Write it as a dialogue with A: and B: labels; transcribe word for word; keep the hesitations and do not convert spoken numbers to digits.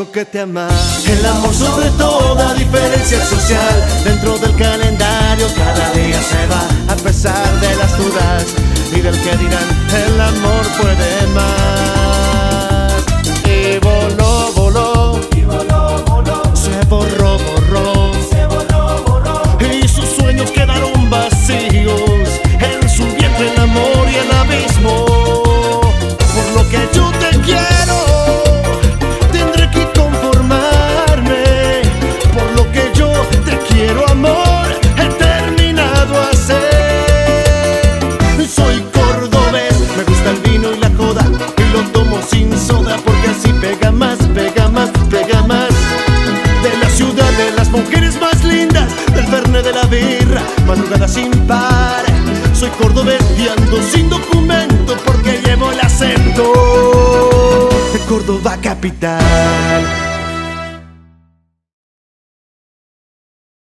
A: tengo que te amar. El amor sobre toda diferencia social. Dentro del calendario cada día se va, a pesar de las dudas y del que dirán. El amor puede más. Y voló, voló,
B: y voló, voló,
A: se borró, borró,
B: se borró, borró,
A: y sus sueños quedaron vacíos. En su vientre el amor y el abismo. Por lo que yo te quiero, tendré que conformarme. Por lo que yo te quiero, amor, he terminado a ser. Soy cordobés, me gusta el vino y la joda, y lo tomo sin soda porque así pega más, pega más, pega más. De la ciudad de las mujeres más lindas, del Fernet de la birra, madrugada sin par. Soy cordobés y ando sin documento porque llevo el acento de Córdoba capital.